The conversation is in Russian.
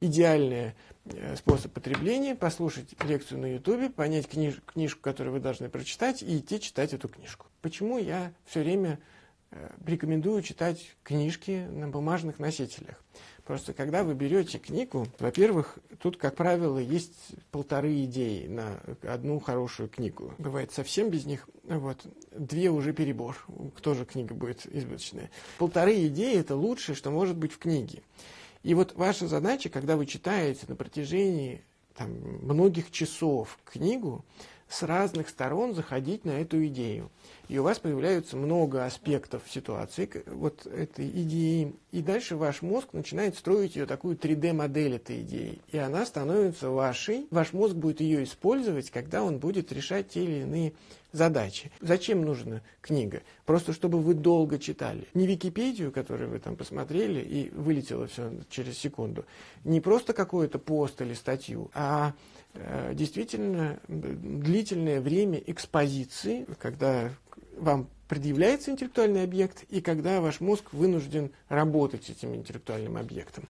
идеальный способ потребления — послушать лекцию на Ютубе, понять книжку, которую вы должны прочитать, и идти читать эту книжку. Почему я все время рекомендую читать книжки на бумажных носителях? Просто когда вы берете книгу, во-первых, тут, как правило, есть 1,5 идеи на одну хорошую книгу. Бывает совсем без них, 2 уже перебор, тоже книга будет избыточная. 1,5 идеи — это лучшее, что может быть в книге. И вот ваша задача, когда вы читаете на протяжении многих часов книгу, с разных сторон заходить на эту идею. И у вас появляются много аспектов ситуации вот этой идеи. И дальше ваш мозг начинает строить ее такую 3D-модель этой идеи. И она становится вашей. Ваш мозг будет ее использовать, когда он будет решать те или иные задачи. Зачем нужна книга? Просто чтобы вы долго читали. Не Википедию, которую вы там посмотрели, и вылетело все через секунду. Не просто какой-то пост или статью, а действительно длительное время экспозиции, когда вам предъявляется интеллектуальный объект и когда ваш мозг вынужден работать с этим интеллектуальным объектом.